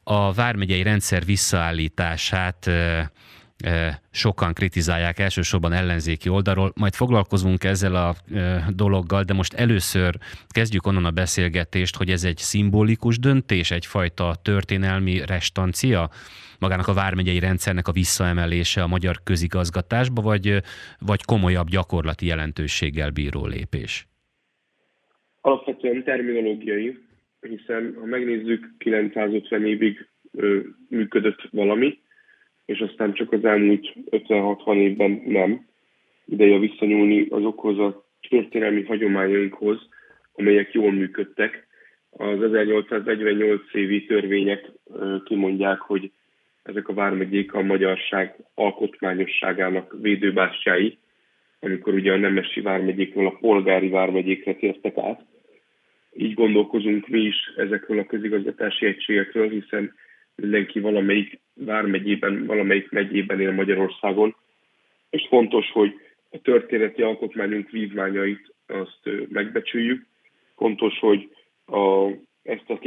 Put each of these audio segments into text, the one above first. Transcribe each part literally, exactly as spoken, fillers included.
A vármegyei rendszer visszaállítását sokan kritizálják, elsősorban ellenzéki oldalról. Majd foglalkozunk ezzel a dologgal, de most először kezdjük onnan a beszélgetést, hogy ez egy szimbolikus döntés, egyfajta történelmi restancia, magának a vármegyei rendszernek a visszaemelése a magyar közigazgatásba, vagy, vagy komolyabb gyakorlati jelentőséggel bíró lépés? Alapvetően terminológiai, hiszen ha megnézzük, kilencszázötven évig ö, működött valami, és aztán csak az elmúlt ötven-hatvan évben nem. Ideje visszanyúlni azokhoz a történelmi hagyományainkhoz, amelyek jól működtek. Az ezernyolcszáznegyvennyolc évi törvények kimondják, hogy ezek a vármegyék a magyarság alkotmányosságának védőbástyái, amikor ugye a nemesi vármegyékről a polgári vármegyékre tértek át. Így gondolkozunk mi is ezekről a közigazgatási egységekről, hiszen mindenki valamelyik vármegyében, valamelyik megyében él Magyarországon, és fontos, hogy a történeti alkotmányunk vívmányait azt megbecsüljük. Fontos, hogy a, ezt a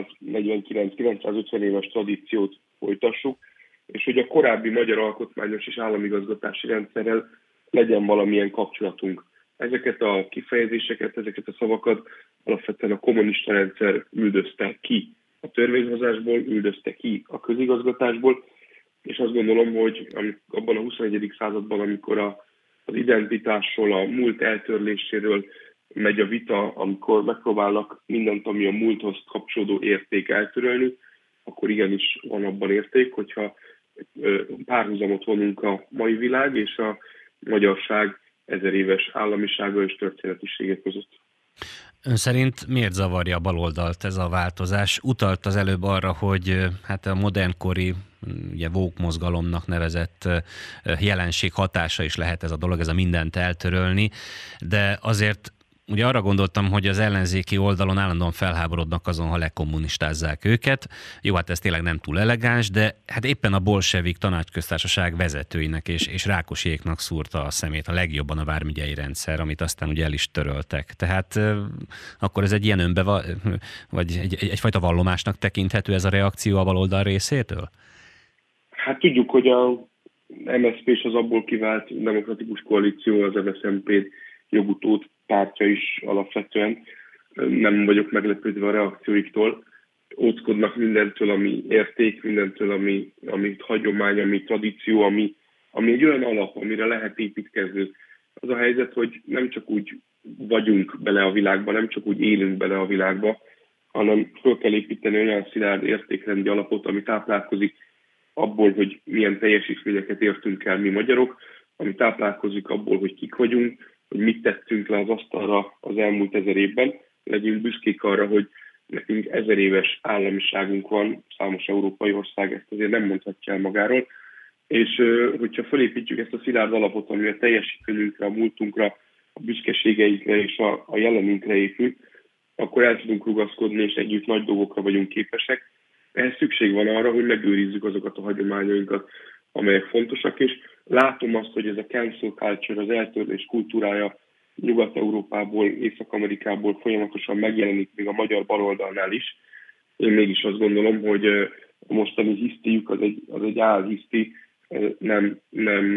kilencszáznegyvenkilenc-kilencszázötven éves tradíciót folytassuk, és hogy a korábbi magyar alkotmányos és államigazgatási rendszerrel legyen valamilyen kapcsolatunk. Ezeket a kifejezéseket, ezeket a szavakat alapvetően a kommunista rendszer üldözte ki a törvényhozásból, üldözte ki a közigazgatásból, és azt gondolom, hogy abban a huszonegyedik században, amikor a, az identitásról, a múlt eltörléséről megy a vita, amikor megpróbálnak mindent, ami a múlthoz kapcsolódó érték eltörölni, akkor igenis van abban érték, hogyha párhuzamot vonunk a mai világ és a magyarság ezer éves államisága és történetisége között. Ön szerint miért zavarja a baloldalt ez a változás? Utalt az előbb arra, hogy hát a modernkori, ugye woke mozgalomnak nevezett jelenség hatása is lehet ez a dolog, ez a mindent eltörölni, de azért ugye arra gondoltam, hogy az ellenzéki oldalon állandóan felháborodnak azon, ha lekommunistázzák őket. Jó, hát ez tényleg nem túl elegáns, de hát éppen a bolsevik tanácsköztársaság vezetőinek és, és Rákosiéknak szúrta a szemét a legjobban a vármegyei rendszer, amit aztán ugye el is töröltek. Tehát akkor ez egy ilyen önbe, vagy egy, egy, egyfajta vallomásnak tekinthető ez a reakció a baloldal részétől? Hát tudjuk, hogy a em es zé pé és az abból kivált demokratikus koalíció, az em es zé em pé jogutód pártja is alapvetően. Nem vagyok meglepődve a reakcióiktól. Óckodnak mindentől, ami érték, mindentől, ami, ami hagyomány, ami tradíció, ami, ami egy olyan alap, amire lehet építkezni. Az a helyzet, hogy nem csak úgy vagyunk bele a világba, nem csak úgy élünk bele a világba, hanem föl kell építeni olyan szilárd értékrendi alapot, ami táplálkozik abból, hogy milyen teljesítményeket értünk el mi magyarok, ami táplálkozik abból, hogy kik vagyunk, hogy mit tettünk le az asztalra az elmúlt ezer évben. Legyünk büszkék arra, hogy nekünk ezer éves államiságunk van, számos európai ország ezt azért nem mondhatja el magáról, és hogyha felépítjük ezt a szilárd alapot, ami a teljesítményünkre, a múltunkra, a büszkeségeinkre és a, a jelenünkre épül, akkor el tudunk rugaszkodni, és együtt nagy dolgokra vagyunk képesek. Ehhez szükség van arra, hogy megőrizzük azokat a hagyományainkat, amelyek fontosak, és látom azt, hogy ez a cancel culture, az eltörlés kultúrája Nyugat-Európából, Észak-Amerikából folyamatosan megjelenik még a magyar baloldalnál is. Én mégis azt gondolom, hogy a mostani hisztiük az egy, az egy álhiszti, nem, nem,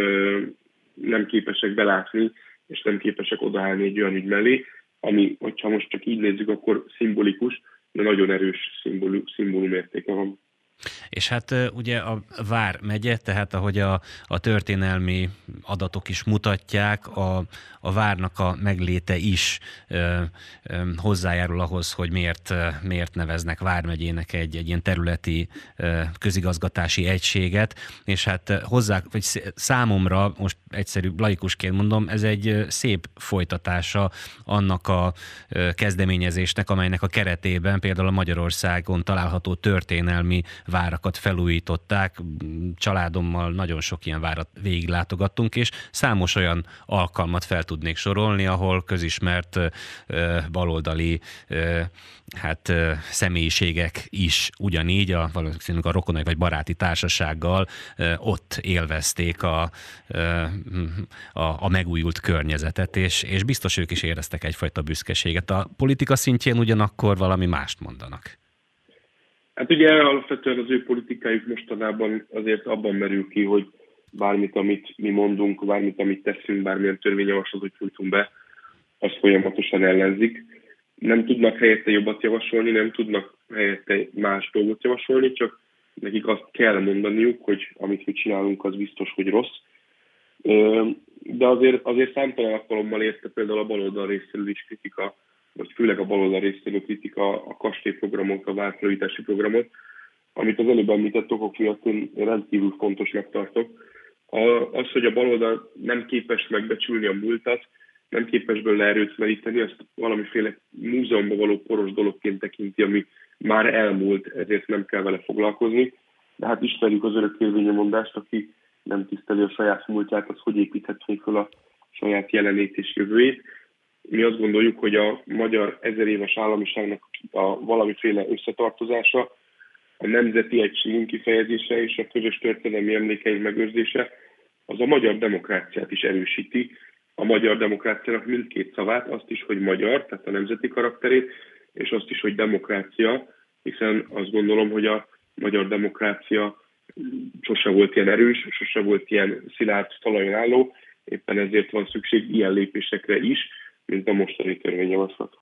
nem képesek belátni, és nem képesek odaállni egy olyan ügy mellé, ami, hogyha most csak így nézzük, akkor szimbolikus, de nagyon erős szimbólum, szimbólum értéke van. És hát ugye a vármegye, tehát ahogy a, a történelmi adatok is mutatják, a, a várnak a megléte is ö, ö, hozzájárul ahhoz, hogy miért, miért neveznek vármegyének egy, egy ilyen területi ö, közigazgatási egységet, és hát hozzá, vagy számomra, most egyszerű laikusként mondom, ez egy szép folytatása annak a kezdeményezésnek, amelynek a keretében például a Magyarországon található történelmi várakat felújították, családommal nagyon sok ilyen várat végiglátogattunk, és számos olyan alkalmat fel tudnék sorolni, ahol közismert baloldali hát személyiségek is ugyanígy, a, valószínűleg a rokonai vagy baráti társasággal ott élvezték a, a, a megújult környezetet, és, és biztos ők is éreztek egyfajta büszkeséget. A politika szintjén ugyanakkor valami mást mondanak. Hát ugye alapvetően az ő politikájuk mostanában azért abban merül ki, hogy bármit, amit mi mondunk, bármit, amit teszünk, bármilyen törvényjavaslatot nyújtunk be, azt folyamatosan ellenzik. Nem tudnak helyette jobbat javasolni, nem tudnak helyette más dolgot javasolni, csak nekik azt kell mondaniuk, hogy amit mi csinálunk, az biztos, hogy rossz. De azért, azért számtalan alkalommal érte például a baloldal részéről is kritika, vagy főleg a baloldal részéről kritika a kastélyprogramot, a várfelújítási programot, amit az előbb említett okok miatt én rendkívül fontosnak tartok. Az, hogy a baloldal nem képes megbecsülni a múltat, nem képes belőle erőt meríteni, azt valamiféle múzeumban való poros dologként tekinti, ami már elmúlt, ezért nem kell vele foglalkozni. De hát ismerjük az örökérvényű mondást, aki nem tiszteli a saját múltját, az hogy építhetné fel a saját jelenét és jövőjét. Mi azt gondoljuk, hogy a magyar ezer éves államiságnak a valamiféle összetartozása, a nemzeti egységünk kifejezése és a közös történelmi emlékeink megőrzése, az a magyar demokráciát is erősíti, a magyar demokráciának mindkét szavát, azt is, hogy magyar, tehát a nemzeti karakterét, és azt is, hogy demokrácia, hiszen azt gondolom, hogy a magyar demokrácia sose volt ilyen erős, sose volt ilyen szilárd talajon álló, éppen ezért van szükség ilyen lépésekre is, mint a mostani törvényjavaslat.